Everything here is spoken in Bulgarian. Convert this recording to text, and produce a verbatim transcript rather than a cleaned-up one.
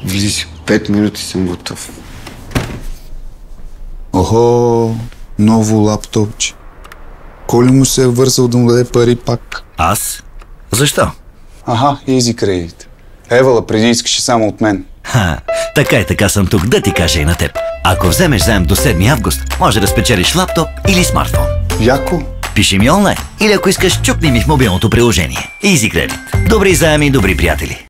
Влизи, пет минути съм готов. Охо, ново лаптопче. Коли му се е вързал да му даде пари пак? Аз? Защо? Аха, Easy Credit. Евала преди искаше само от мен. Ха, така и така съм тук да ти кажа и на теб. Ако вземеш заем до седми август, може да спечелиш лаптоп или смартфон. Яко? Пиши ми онлайн или ако искаш, чукни ми в мобилното приложение. Easy Credit. Добри заеми и добри приятели.